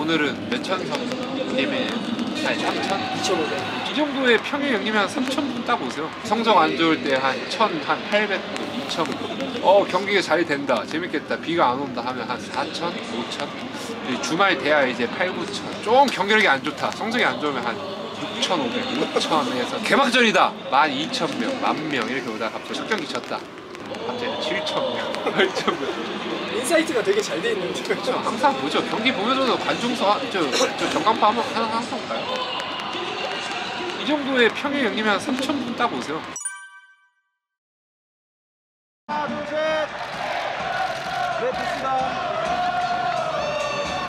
오늘은 몇천 성님의 아니 3천? 2,500. 이 정도의 평일 경기면 한 3,000분 딱 오세요. 성적 안 좋을 때 한 1,000, 한 800분, 2,000분. 경기가 잘 된다, 재밌겠다, 비가 안 온다 하면 한 4,000, 5,000. 주말 돼야 이제 8, 9,000. 좀 경기력이 안 좋다, 성적이 안 좋으면 한 6,500, 6,000에서 개막전이다 12,000명, 10,000명 이렇게 오다가 갑자기 첫 경기 졌다, 갑자기 7,000명, 8,000명. 인사이트가 되게 잘 돼 있는 팀이죠. 저 항상 보죠. 경기 보면서도 관중석 저 전광판 한번 항상 봐요. 이 정도의 평일 경기면 3,000분 딱 오세요.